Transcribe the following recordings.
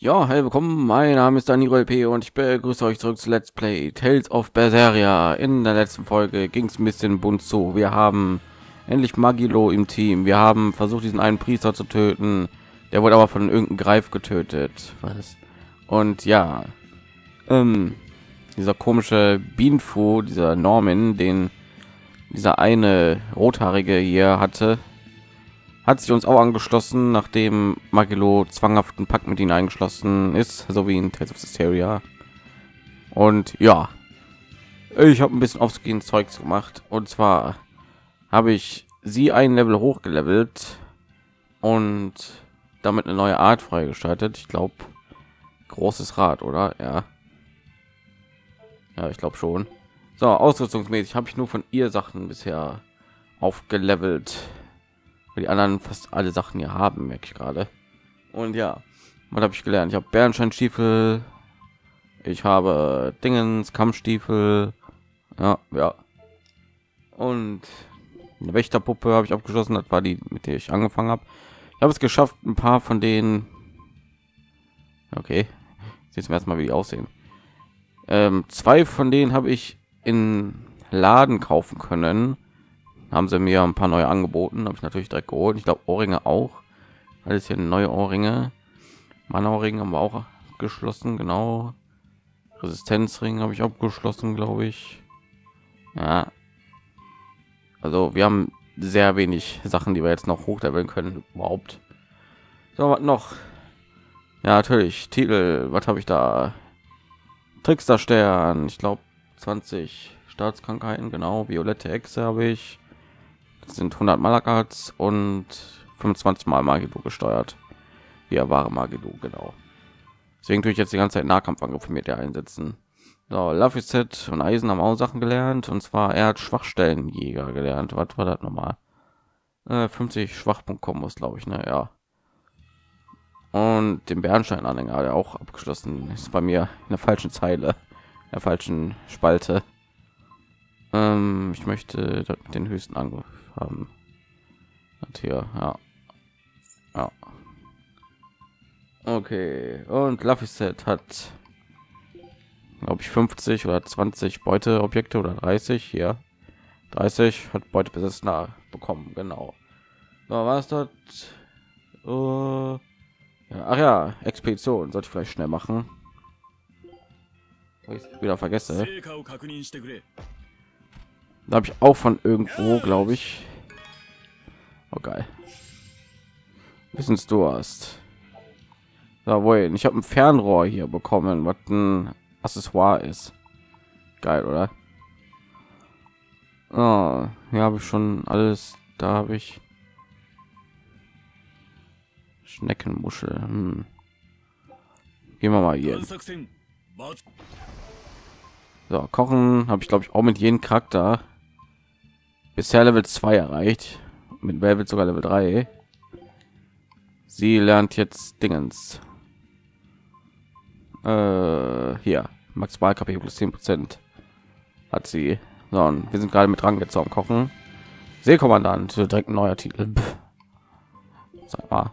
Ja, hey, willkommen. Mein Name ist Daniel P. und ich begrüße euch zurück zu Let's Play Tales of Berseria. In der letzten Folge ging es ein bisschen bunt zu. Wir haben endlich Magilo im Team. Wir haben versucht, diesen einen Priester zu töten. Der wurde aber von irgendeinem Greif getötet. Was? Und ja, dieser komische Bienenfu, dieser Norman, den dieser eine Rothaarige hier hatte, hat sich uns auch angeschlossen, nachdem Magilo zwanghaften Pakt mit ihnen eingeschlossen ist, so wie in Tales of Hysteria. Und ja, ich habe ein bisschen aufgehend Zeugs gemacht. Und zwar habe ich sie ein Level hochgelevelt und damit eine neue Art freigeschaltet. Ich glaube, großes Rad, oder? Ja. Ja, ich glaube schon. So, ausrüstungsmäßig habe ich nur von ihr Sachen bisher aufgelevelt. Die anderen fast alle Sachen hier haben, merke ich gerade. Und ja, was habe ich gelernt? Ich habe Bernsteinstiefel, ich habe Dingens Kampfstiefel, ja, und eine Wächterpuppe habe ich abgeschlossen. Das war die, mit der ich angefangen habe. Ich habe es geschafft, ein paar von denen. Okay, jetzt erstmal, wie die aussehen. Zwei von denen habe ich in Laden kaufen können. Haben sie mir ein paar neue angeboten, habe ich natürlich direkt geholt. Ich glaube, Ohrringe auch. Alles hier neue Ohrringe. Mana-Ohrringe haben wir auch geschlossen, genau. Resistenzring habe ich abgeschlossen, glaube ich. Ja. Also wir haben sehr wenig Sachen, die wir jetzt noch hochleveln können überhaupt. So, was noch? Ja, natürlich. Titel, was habe ich da? Trickster-Stern, ich glaube 20 Staatskrankheiten, genau. Violette Echse habe ich. Das sind 100 Malakats und 25 Mal Magidu gesteuert. Ja, wahre Magidu, genau. Deswegen tue ich jetzt die ganze Zeit Nahkampfangriffe mit der einsetzen. So, Laphicet und Eisen haben auch Sachen gelernt. Und zwar, er hat Schwachstellenjäger gelernt. Was war das nochmal? 50 Schwachpunkt-Kombos, glaube ich, ne? Ja. Und den Bernstein-Anhänger hat er auch abgeschlossen. Ist bei mir in der falschen Zeile, in der falschen Spalte. Ich möchte den höchsten Angriff haben. Und hier, ja. Okay, und Laphicet hat, glaube ich, 50 oder 20 Beuteobjekte oder 30 hier. 30 hat Beutebesitzer bekommen, genau. So, was dort? Ja, ach ja, Expedition sollte ich vielleicht schnell machen. Ich wieder vergesse. Da habe ich auch von irgendwo, glaube ich. Oh geil. Wissens du hast. Da wohl, ich habe ein Fernrohr hier bekommen, was ein Accessoire ist. Geil, oder? Oh, hier habe ich schon alles. Da habe ich Schneckenmuschel. Gehen wir mal hier. So, kochen habe ich, glaube ich, auch mit jedem Charakter bisher Level 2 erreicht. Mit Velvet sogar Level 3. Sie lernt jetzt Dingens. Hier maximal KP plus 10% hat sie. So, und wir sind gerade mit Rang jetzt am Kochen. Seekommandant, direkt ein neuer Titel. Sag mal.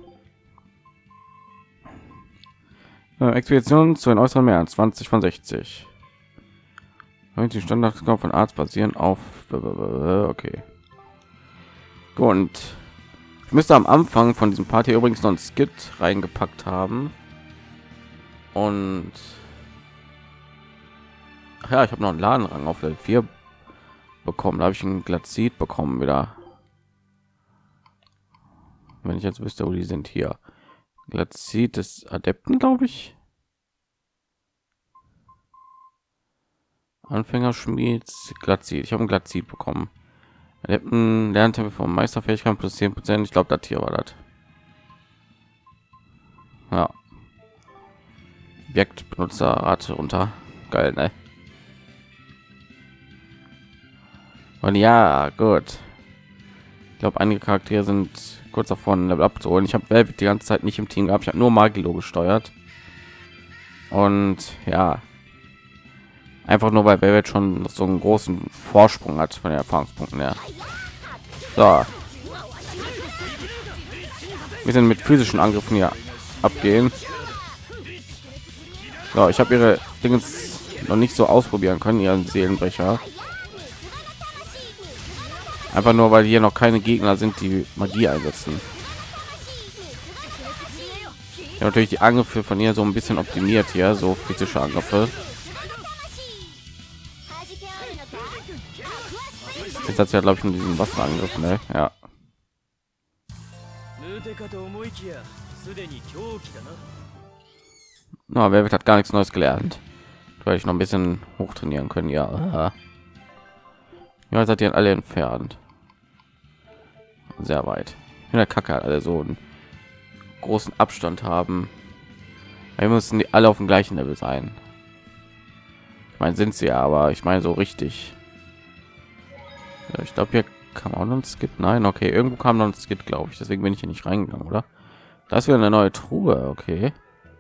Expedition zu den äußeren Meeren 20 von 60. Die Standards von Arzt basieren auf okay. Und ich müsste am Anfang von diesem Party übrigens noch ein Skit reingepackt haben. Und ach ja, ich habe noch einen Ladenrang auf Level 4 bekommen. Da habe ich ein Glatzit bekommen wieder. Wenn ich jetzt wüsste, wo die sind, hier. Glatzit des Adepten, glaube ich. Anfängerschmieds Glatzit. Ich habe ein Glatzit bekommen. Adepten lernte vom Meisterfähigkeit plus 10%. Ich glaube, das hier war das. Ja. Objekt Benutzerrate runter. Geil, ne? Und ja, gut. Ich glaube, einige Charaktere sind kurz davon Level abzuholen. Ich habe die ganze Zeit nicht im Team gehabt. Ich habe nur Magilo gesteuert. Und ja, einfach nur weil Velvet schon so einen großen Vorsprung hat von den Erfahrungspunkten her. So, wir sind mit physischen Angriffen hier abgehen. So, ich habe ihre Dinge noch nicht so ausprobieren können, ihren Seelenbrecher. Einfach nur, weil hier noch keine Gegner sind, die Magie einsetzen. Ja, natürlich die Angriffe von ihr so ein bisschen optimiert hier, so physische Angriffe. Jetzt hat sie ja, glaube ich, nur diesen Wasserangriff, ne? Ja. Na, wer hat gar nichts Neues gelernt? Weil ich noch ein bisschen hoch trainieren können, ja. Ja, seid ihr alle entfernt. Sehr weit. In der Kacke halt alle so einen großen Abstand haben. Wir müssen die alle auf dem gleichen Level sein. Ich meine, sind sie ja, aber ich meine so richtig. Ja, ich glaube, hier kam auch noch ein Skit. Nein, okay, irgendwo kam noch ein Skit, glaube ich. Deswegen bin ich hier nicht reingegangen, oder? Da ist wieder eine neue Truhe, okay.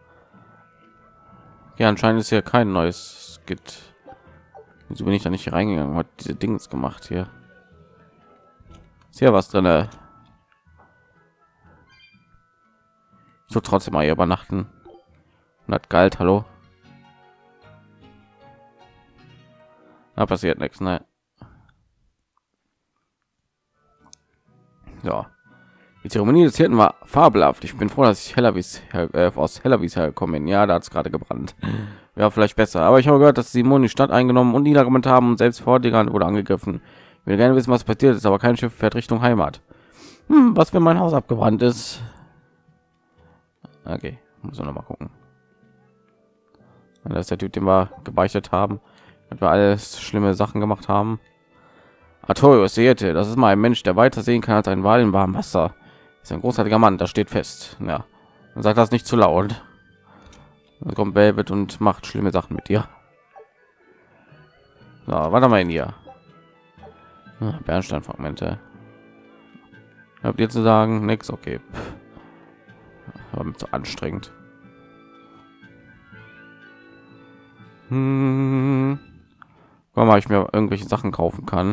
Ja, anscheinend ist hier kein neues Skit. Wieso bin ich da nicht reingegangen? Hat diese Dings gemacht hier? Ist hier was drin? So trotzdem mal hier übernachten. Und hat galt, hallo. Da passiert nichts, ne? Ja. Die Zeremonie des Hirten war fabelhaft. Ich bin froh, dass ich aus Hellerwies hergekommen bin. Ja, da hat es gerade gebrannt. Ja, vielleicht besser. Aber ich habe gehört, dass die Simon die Stadt eingenommen und niedergemeint haben und selbst Vortigern wurde angegriffen. Ich will gerne wissen, was passiert ist, aber kein Schiff fährt Richtung Heimat. Was, wenn mein Haus abgebrannt ist? Okay, muss noch mal gucken. Das ist der Typ, den wir gebeichtet haben, dass wir alles schlimme Sachen gemacht haben. Artorius Seete, das ist mal ein Mensch, der weiter sehen kann als ein Wal im warmen Wasser. Ist ein großartiger Mann, das steht fest. Ja, dann sagt das nicht zu laut. Dann kommt Velvet und macht schlimme Sachen mit dir. So, warte mal in ihr. Bernsteinfragmente. Habt ihr zu sagen? Nix, okay. War mir zu anstrengend. Guck mal, ich mir irgendwelche Sachen kaufen kann.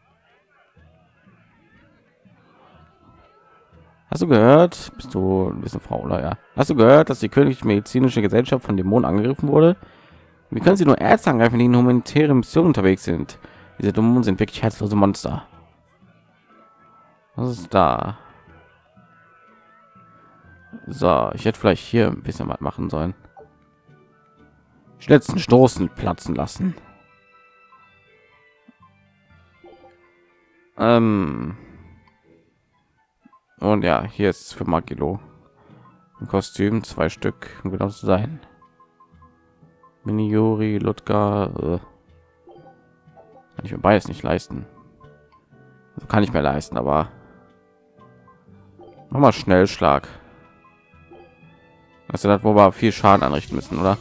Hast du gehört? Bist du ein bisschen Frau, oder ja? Hast du gehört, dass die königliche medizinische Gesellschaft von Dämonen angegriffen wurde? Wie können sie nur Ärzte angreifen, die in humanitäre Mission unterwegs sind? Diese Dämonen sind wirklich herzlose Monster. Was ist da? So, ich hätte vielleicht hier ein bisschen was machen sollen. Letzten Stoßen platzen lassen. Und ja, hier ist für Magilo ein Kostüm, 2 Stück, um genau zu sein. Miniori, Ludger, kann ich mir beides nicht leisten. Also kann ich mir leisten, aber noch mal Schnellschlag. Das ist das, wo wir viel Schaden anrichten müssen, oder?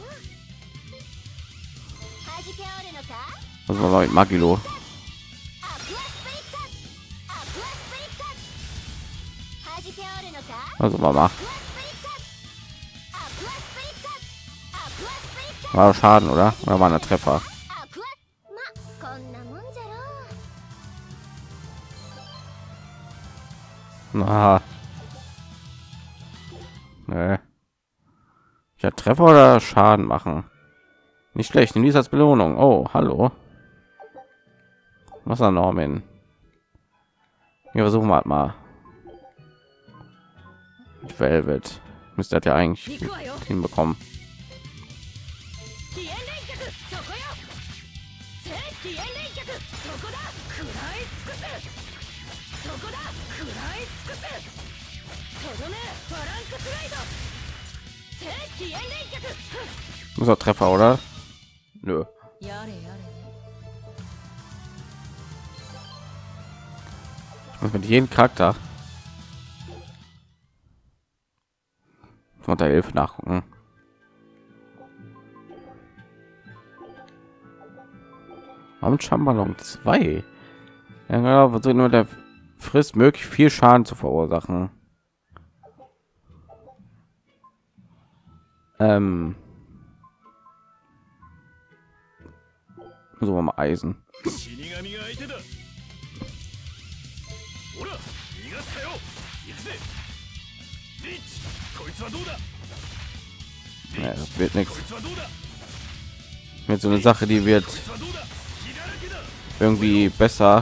Was war mit Magilo? Also Mama. War Schaden, oder? Oder war ein Treffer? Na. Nee. Ja, Treffer oder Schaden machen. Nicht schlecht. In dieser Belohnung. Oh, hallo. Was ist Norman? Wir versuchen wir mal. Velvet müsste ja eigentlich hinbekommen. Muss auch Treffer, oder? Nö. Ich muss mit jedem Charakter unter 11 nachgucken. Warum Chambalon 2? Ja, genau, versucht nur der frisst möglich viel Schaden zu verursachen. So wir mal Eisen. Ja, das wird nichts. Mit so eine Sache, die wird irgendwie besser,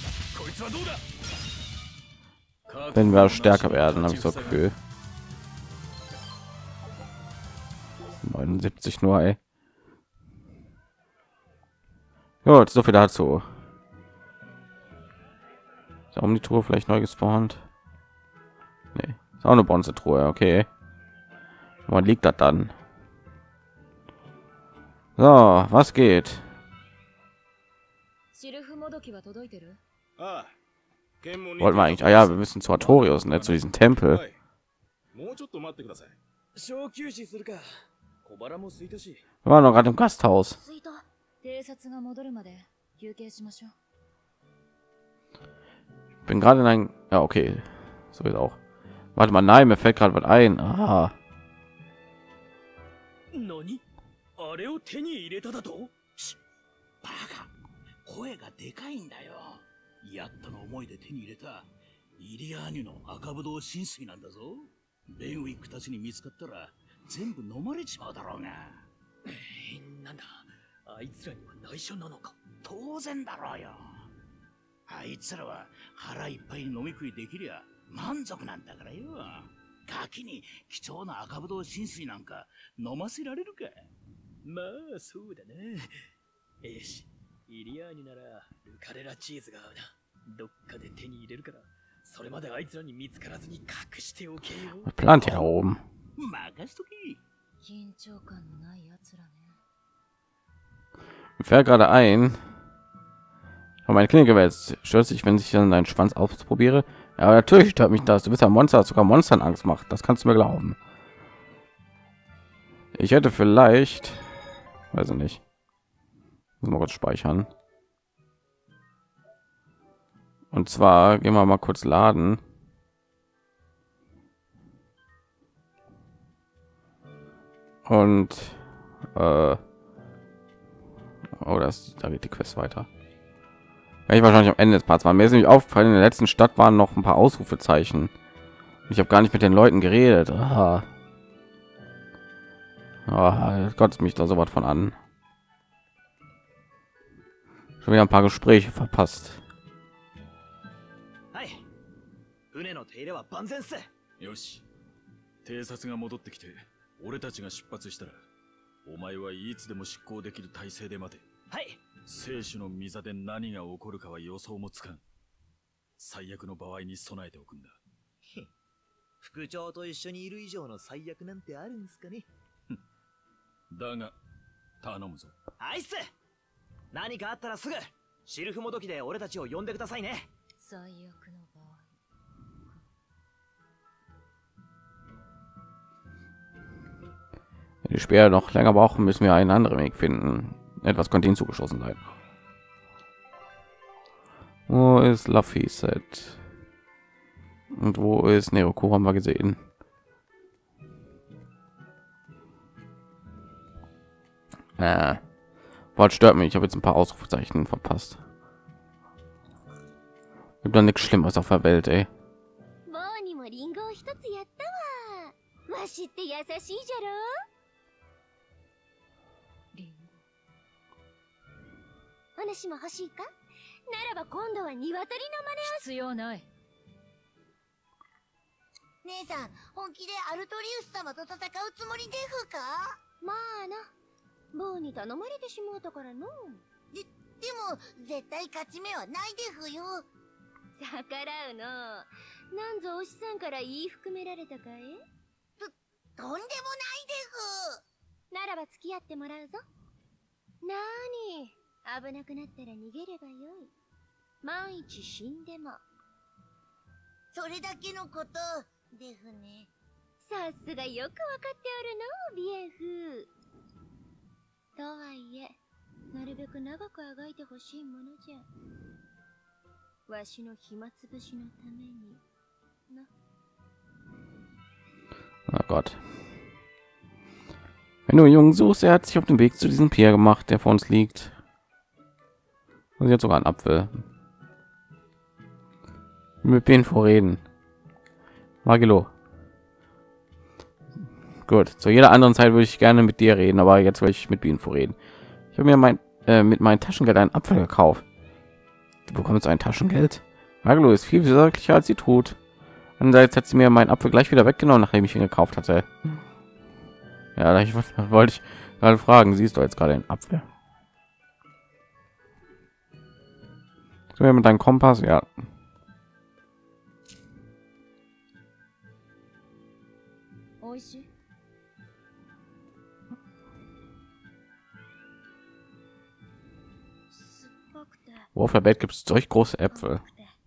wenn wir stärker werden, habe ich so das Gefühl. 79 nur, ey. Gut, so viel dazu. Ist auch um die Truhe vielleicht neu gespawnt? Nee, ist auch eine Bronzetruhe, okay. Wo liegt das dann? So, was geht? Wollten wir eigentlich? Ah ja, wir müssen zu Artorius, ne, zu diesem Tempel. Wir waren noch gerade im Gasthaus. Bin gerade in ein... Ja, okay. So ist auch. Warte mal, nein, mir fällt gerade was ein. Aha. あれを手に入れただと？バカ、声がでかいんだよ。やっとの思いで手に入れたイリアーニュの赤ぶどう浸水なんだぞ。ベンウィックたちに見つかったら全部飲まれちまうだろうが。なんだ、あいつらには内緒なのか？当然だろうよ。あいつらは腹いっぱい飲み食いできりゃ満足なんだからよ。ガキに貴重な赤ぶどう浸水なんか飲ませられるか？まあそうだな。よし、イリアーニならルカレラチーズが合うな。どっかで手に入れるから、それまであいつらに見つからずに隠しておけよ。 Plant hier oben. 任しとけ。 緊張感のない奴らね。 Mir fällt gerade ein. Aber meine Klinge jetzt stört sich, wenn ich dann deinen Schwanz ausprobiere. Ja, natürlich stört mich das. Du bist ein Monster, das sogar Monstern Angst macht. Das kannst du mir glauben. Ich hätte vielleicht, weiß ich nicht, muss mal kurz speichern. Und zwar gehen wir mal kurz laden. Und oh, da geht die Quest weiter. Ja, ich wahrscheinlich am Ende des Parts war. Mir ist nämlich aufgefallen, in der letzten Stadt waren noch ein paar Ausrufezeichen. Ich habe gar nicht mit den Leuten geredet. Ah. Oh, Gott, mich da so was von an. Schon wieder ein paar Gespräche verpasst. Hi. 船の手入れは万全っす。よし。偵察が戻ってきて、俺たちが出発したら、お前はいつでも執行できる体制で待て。はい。生死の御座で何が起こるかは予想もつかん。最悪の場合に備えておくんだ。副長と一緒にいる以上の最悪なんてあるんすかね。だが頼むぞ。はいっす。何かあったらすぐシルフもどきで俺たちを呼んでくださいね。 最悪の場合。 Wenn die Speer noch länger brauchen, müssen wir einen anderen Weg finden. Etwas könnte ihnen zugeschossen sein. Wo ist Laphicet? Und wo ist Neroku? Haben wir gesehen. Wort stört mich. Ich habe jetzt ein paar Ausrufezeichen verpasst. Gibt doch nichts Schlimmes auf der Welt, ey. 話も欲しいか？ならば今度は鶏の真似を。必要ない。姉さん、本気でアルトリウス様と戦うつもりでふか？まあな、ボーに頼まれてしもうたからの。でも絶対勝ち目はないでふよ。逆らうの。なんぞおしさんから言い含められたかい？とんでもないでふ。ならば付き合ってもらうぞ。なーに。危なくなったら逃げればよい。万一死んでも。それだけのことでふね。さすがよくわかっておるの、ビエフ。とはいえ、なるべく長くあがいてほしいものじゃ。わしの暇つぶしのためにな。 Oh Gott. Wenn du einen Jungen suchst, er hat sich auf den Weg zu diesem Pier gemacht, der vor uns liegt. Und jetzt sogar ein Apfel. Mit wen vorreden? Magelo. Gut, zu jeder anderen Zeit würde ich gerne mit dir reden, aber jetzt will ich mit Bienenfo reden. Ich habe mir mit meinem Taschengeld einen Apfel gekauft. Du bekommst ein Taschengeld. Magelo ist viel sorglicher als sie tut. Andererseits hat sie mir meinen Apfel gleich wieder weggenommen, nachdem ich ihn gekauft hatte. Ja, ich wollte ich gerade fragen, siehst du jetzt gerade einen Apfel? Sind wir mit deinem Kompass? Ja. Wo auf der Welt gibt es solch große Äpfel?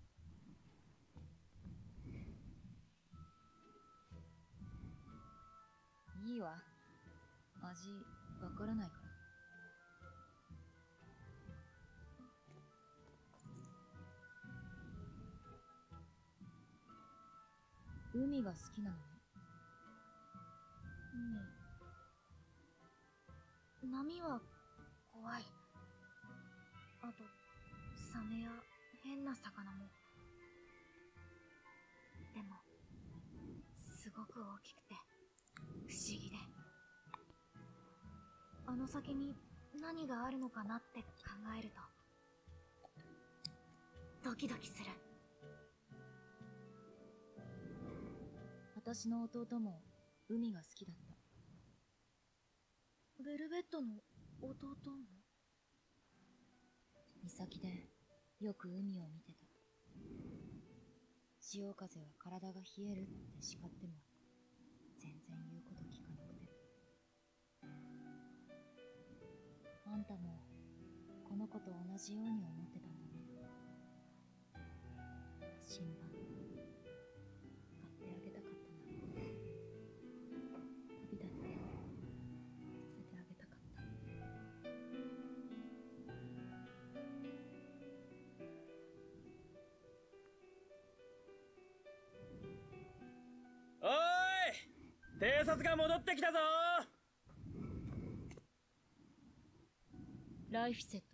ライフセット。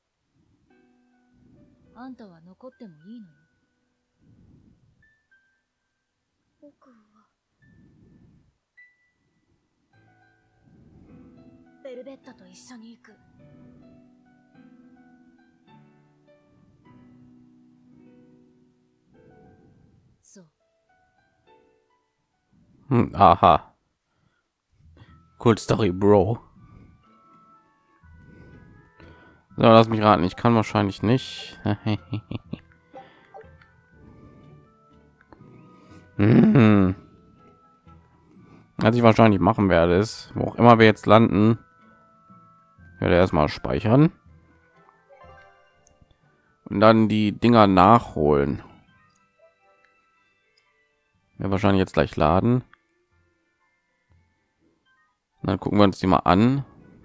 あんたは残ってもいいのよ。僕はベルベッタと一緒に行く。そう。 Aha. Cool Story, Bro. So, lass mich raten. Ich kann wahrscheinlich nicht. Was ich wahrscheinlich machen werde, ist, wo auch immer wir jetzt landen, werde erstmal speichern und dann die Dinger nachholen. Ja, wahrscheinlich jetzt gleich laden. Dann gucken wir uns die mal an.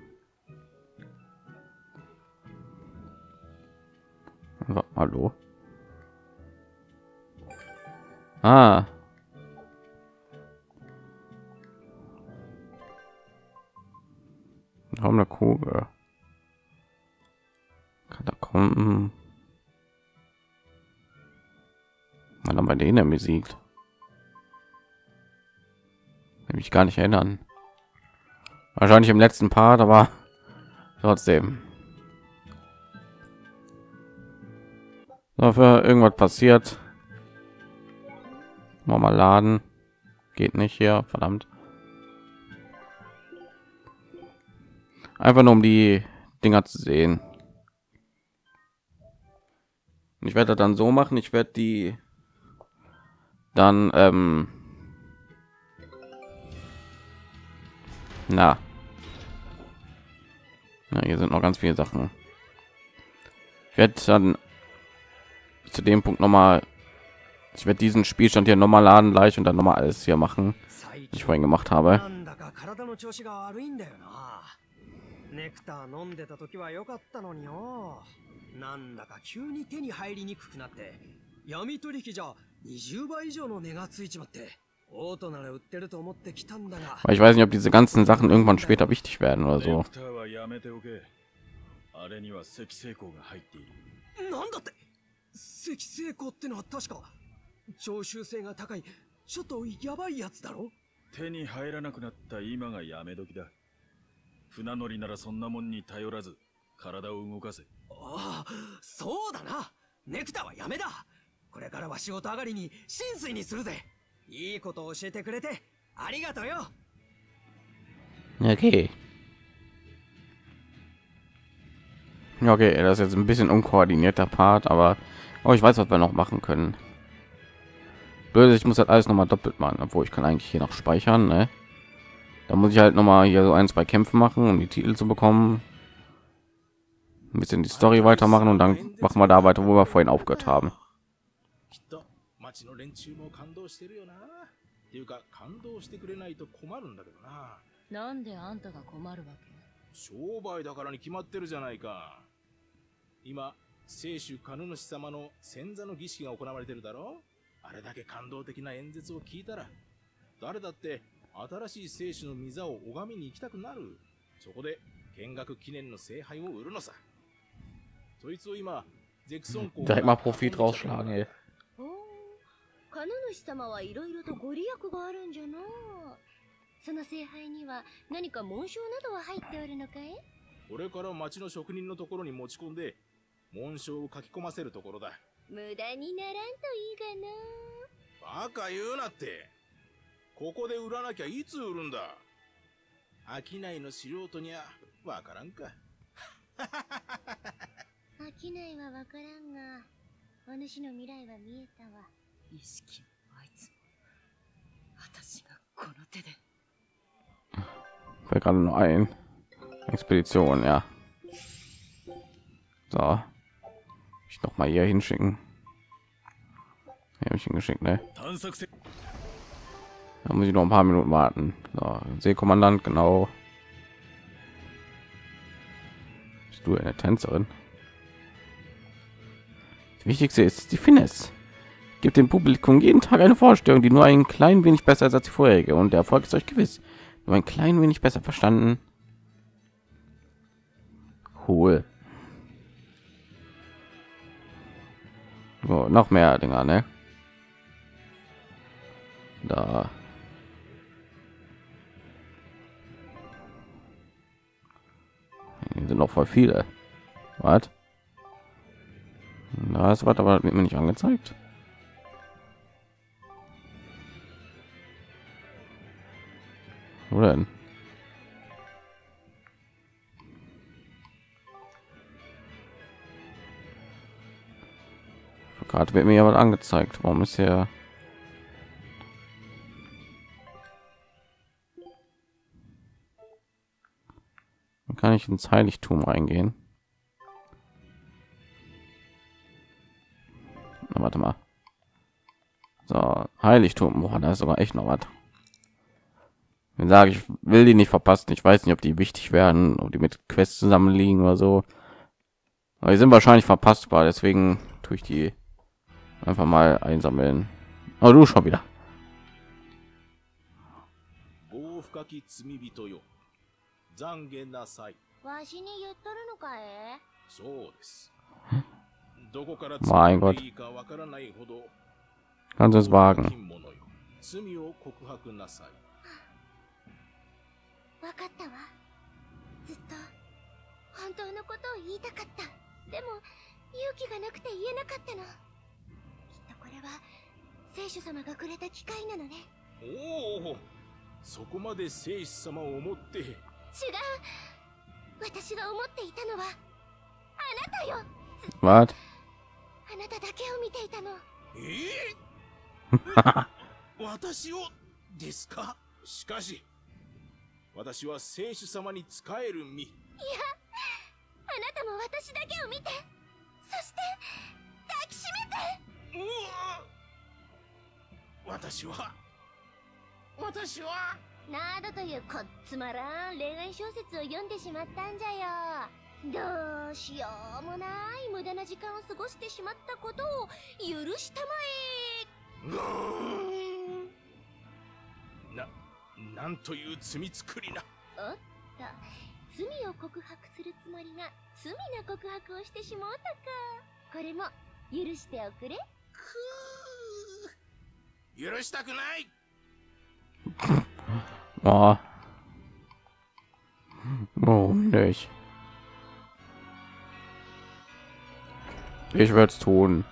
Hallo. Ah. Haben eine Kugel. Katakomben. Man haben bei denen besiegt. Kann mich gar nicht erinnern. Wahrscheinlich im letzten Part, aber trotzdem. Dafür irgendwas passiert. Mal laden. Geht nicht hier, verdammt. Einfach nur um die Dinger zu sehen. Ich werde das dann so machen. Ich werde die dann na, hier sind noch ganz viele Sachen. Ich werde dann zu dem Punkt noch mal, ich werde diesen Spielstand hier noch mal laden gleich und dann noch mal alles hier machen, was ich vorhin gemacht habe. Aber ich weiß nicht, ob diese ganzen Sachen irgendwann später wichtig werden oder so. 手に入らなくなった今がやめ時だ。船乗りならそんなもんに頼らず体を動かせ。 ああ、そうだな。ネクタはやめだ。これからは仕事上がりに浸水にするぜ。いいことを教えてくれてありがとうよ。 Okay. Ja, okay, das ist jetzt ein bisschen unkoordinierter Part, aber ich weiß, was wir noch machen können. Blöd, ich muss halt alles noch mal doppelt machen, obwohl ich kann eigentlich hier noch speichern, ne? Da muss ich halt noch mal hier so 1, 2 Kämpfe machen, um die Titel zu bekommen. Ein bisschen die Story weitermachen und dann machen wir da weiter, wo wir vorhin aufgehört haben. なんであんたが困るわけ？ 商売だからに決まってるじゃないか。今、聖主カヌ主様の先座の儀式が行われてるだろ。あれだけ感動的な演説を聞いたら、誰だって新しい聖主の御座を拝みに行きたくなる。そこで見学記念の聖杯を売るのさ。そいつを今、ゼクソン公が Direkt mal Profit rausschlagen, ey. カヌ主様はいろいろとご利益があるんじゃな。その聖杯には何か紋章などは入っておるのかい？ これから町の職人のところに持ち込んで紋章を書き込ませるところだ。 無駄にならんといいがな。 バカ言うなって。ここで売らなきゃいつ売るんだ。商いの素人にはわからんか。 商いはわからんが、お主の未来は見えたわ。 意識もあいつも私がこの手で。 Fällt gerade nur ein. Expedition, ja. So. Ich noch mal hier hinschicken. Hier habe ich hingeschickt, ne? Da muss ich noch ein paar Minuten warten. So, Seekommandant, genau. Bist du eine Tänzerin? Das Wichtigste ist die Finesse. Gibt dem Publikum jeden Tag eine Vorstellung, die nur ein klein wenig besser ist als die vorherige, und der Erfolg ist euch gewiss. Nur ein klein wenig besser, verstanden? Cool. So, noch mehr Dinger, ne? Da. Hier sind noch voll viele. Was? Das wird aber mir nicht angezeigt. Wo denn? Gerade wird mir ja was angezeigt. Warum ist hier? Dann kann ich ins Heiligtum reingehen. Na, warte mal. So, Heiligtum. Boah, da ist sogar echt noch was. Ich sage, ich will die nicht verpassen. Ich weiß nicht, ob die wichtig werden, ob die mit Quests zusammenliegen oder so. Aber die sind wahrscheinlich verpassbar. Deswegen tue ich die einfach mal einsammeln. Oh, du schon wieder. わしに言っとるのかい？ そうです。どこから Mein Gott. いいかわからないほど Kannst du es wagen? 罪を告白なさい。 わかったわ。ずっと本当のことを言いたかった。でも勇気がなくて言えなかったの。きっとこれは聖主様がくれた機会なのね。 おお、そこまで聖主様を思って。違う。 私が思っていたのはあなたよ。 What? あなただけを見ていたの。 私をですか？しかし私は聖主様に仕える身。いや、 あなたも私だけを見て、そして抱きしめて。 私はなどというこっつまらん恋愛小説を読んでしまったんじゃよ。どうしようもない無駄な時間を過ごしてしまったことを許したまえ。なんという罪作りな。 おっと、罪を告白するつもりが罪な告白をしてしまったか。これも許しておくれ。 許したくない。 Oh. Warum nicht? Ich würde es tun.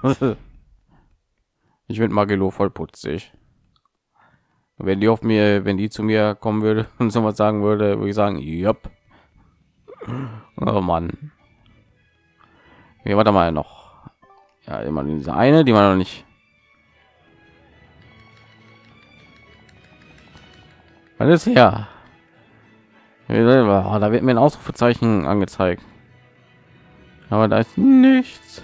Ich finde Magelo voll putzig. Wenn die zu mir kommen würde und so was sagen würde ich sagen, jupp. Oh Mann. Hier, warte mal noch. Ja, immer diese eine, die man noch nicht. Alles her. Da wird mir ein Ausrufezeichen angezeigt. Aber da ist nichts.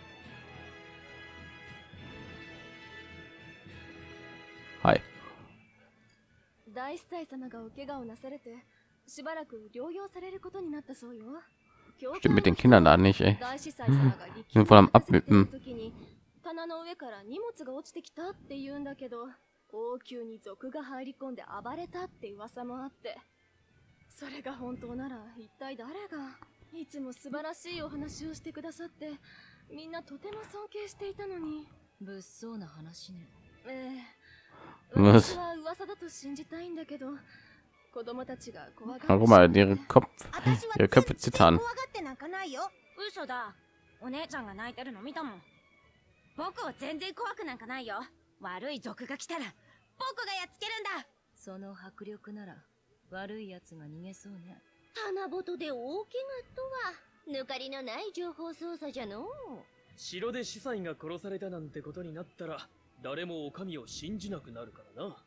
Hi. 大司祭様がお怪我をなされて、しばらく療養されることになったそうよ。 Stimmt mit den Kindern da nicht, ey. 大司祭様が力 Sind voll am Abwippen. 時に棚の上から荷物が落ちてきたって言うんだけど、王宮に賊が入り込んで暴れたって噂もあって、それが本当なら一体誰が。いつも素晴らしいお話をしてくださって、みんなとても尊敬していたのに。物騒な話ね。私は噂だと信じたいんだけど、子供たちが怖がって。 Guck mal, ihre Köpfe zittern. 嘘だ。お姉ちゃんが泣いてるの見たもん。僕は全然怖くなんかないよ。悪い賊が来たら僕がやっつけるんだ。 その迫力なら悪い奴が逃げそうね。棚ぼとで大怪我とは抜かりのない情報操作じゃの。 城で司祭が殺されたなんてことになったら誰もお上を信じなくなるからな。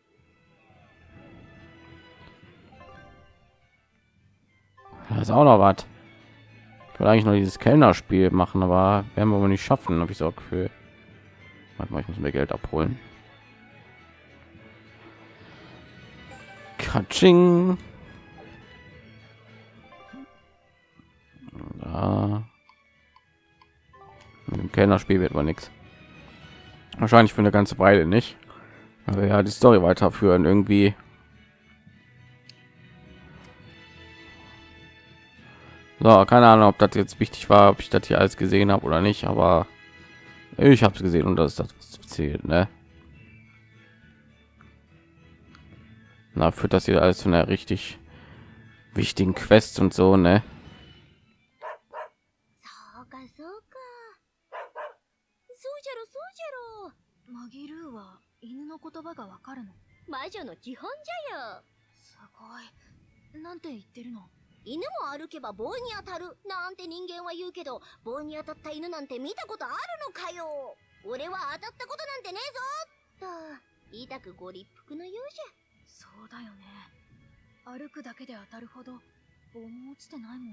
Das ist auch noch was. Ich wollte eigentlich nur dieses Kellnerspiel machen, aber werden wir wohl nicht schaffen, habe ich so ein Gefühl. Warte mal, ich muss mir Geld abholen. Katsching. Da. Mit dem Kellnerspiel wird wohl nichts. Wahrscheinlich für eine ganze Weile nicht. Aber ja, die Story weiterführen irgendwie. So, keine Ahnung, ob das jetzt wichtig war, ob ich das hier alles gesehen habe oder nicht, aber ich habe es gesehen und das ist das, was zählt, ne? Na, führt das hier alles zu einer richtig wichtigen Quest und so, ne? そうかそうか。そうじゃろそうじゃろ。マギルーは犬の言葉がわかるの？魔女の基本じゃよ。すごい。なんて言ってるの？犬も歩けば棒に当たるなんて人間は言うけど、棒に当たった犬なんて見たことあるのかよ。俺は当たったことなんてねえぞと言いたくご立腹のようじゃ。そうだよね。歩くだけで当たるほど棒も落ちてないもん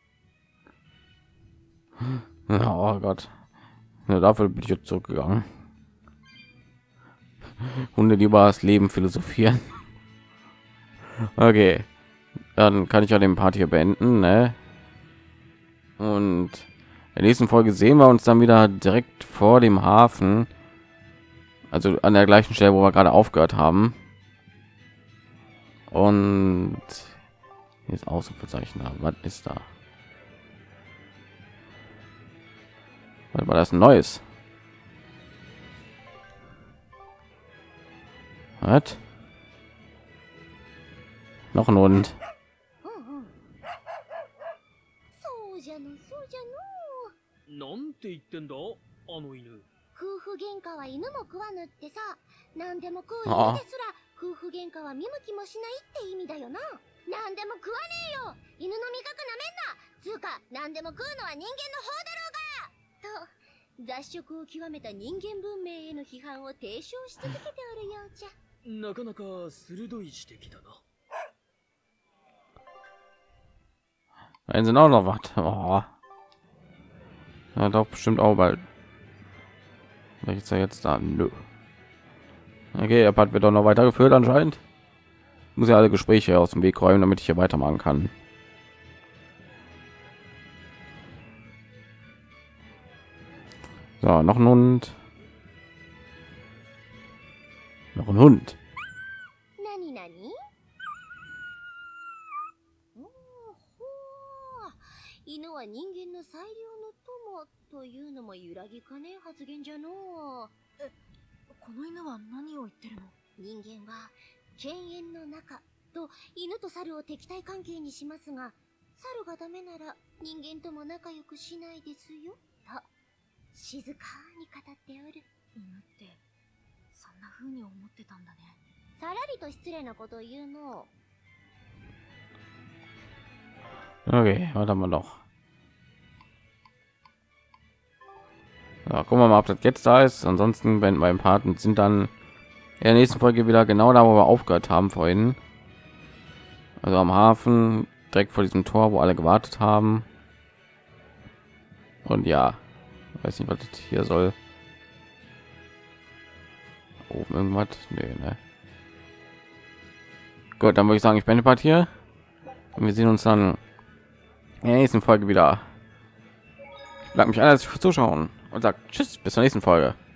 ね。 Oh Gott, ja, dafür bin ich jetzt zurückgegangen. Hunde, die über das Leben philosophieren. Okay, dann kann ich ja den Part hier beenden, ne? Und in der nächsten Folge sehen wir uns dann wieder direkt vor dem Hafen, also an der gleichen Stelle, wo wir gerade aufgehört haben. Und jetzt Ausrufezeichen haben. Was ist da? Was war das Neues? Was? Noch ein Hund. そうじゃのそうじゃの。 なんて言ってんだあの犬。 夫婦喧嘩は犬も食わぬってさ、何でも食う犬ですら夫婦喧嘩は見向きもしないって意味だよな。何でも食わねえよ、犬の味覚なめんな。つうか何でも食うのは人間の方だろうがと雑食を極めた人間文明への批判を提唱し続けておるようじゃ。 なかなか鋭い指摘だな。 Dann sind auch noch was. Oh. Ja, doch bestimmt auch bald. Welches jetzt da? Nö. Okay, der Part wird doch noch weitergeführt anscheinend. Muss ja alle Gespräche aus dem Weg räumen, damit ich hier weitermachen kann. So, noch ein Hund. Noch ein Hund. 何何？おお、ほう。犬は人間の最良の友というのも揺らぎかねえ発言じゃのう。この犬は何を言ってるの？人間は犬猿の仲と犬と猿を敵対関係にしますが、猿がダメなら人間とも仲良くしないですよと静かに語っておる。 犬ってそんな風に思ってたんだね。 さらりと失礼なことを言うの。 Okay, warte mal noch. Ja, gucken wir mal, ob das jetzt da ist. Ansonsten, wenn beim Paten sind dann in der nächsten Folge wieder genau da, wo wir aufgehört haben vorhin. Also am Hafen, direkt vor diesem Tor, wo alle gewartet haben. Und ja, weiß nicht, was das hier soll. Oben irgendwas? Nee, ne? Gut, dann würde ich sagen, ich beende Part hier. Und wir sehen uns dann in der nächsten Folge wieder. Ich bedanke mich alles fürs Zuschauen und sagt Tschüss, bis zur nächsten Folge.